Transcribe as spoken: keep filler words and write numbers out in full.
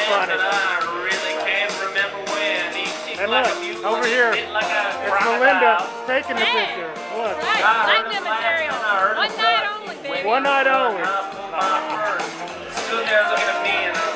funny. I really can't remember when. And look, over here, like it's Melinda taking the picture. Look. Right, like the material. One night only, baby. One night only. Stood there looking at me and